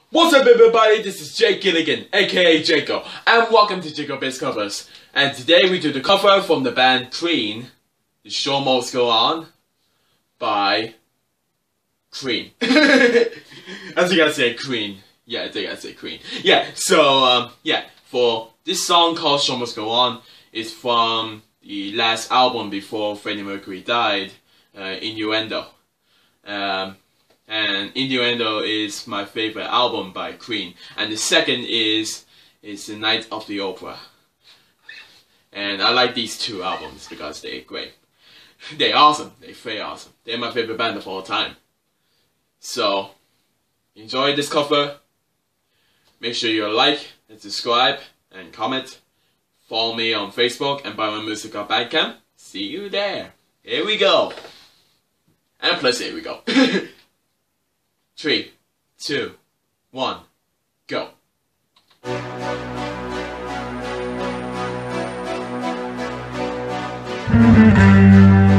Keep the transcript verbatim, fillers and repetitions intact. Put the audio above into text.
What's up everybody, this is Jake Gilligan, aka Jaco, and welcome to Jaco Bass Covers. And today we do the cover from the band Cream, The Show Must Go On, by Cream. As you guys say, Cream. Yeah, I think I say Cream. Yeah, so, um, yeah, for this song called Show Must Go On, is from the last album before Freddie Mercury died, uh, Innuendo. Um, and Innuendo is my favorite album by Cream, and the second is is The Night of the Opera. And I like these two albums because they're great. They're awesome. They're very awesome. They're my favorite band of all time. So enjoy this cover. Make sure you like and subscribe and comment. Follow me on Facebook and buy my music on Bandcamp. See you there. Here we go. And plus here we go. Three, two, one, go. Mm-hmm.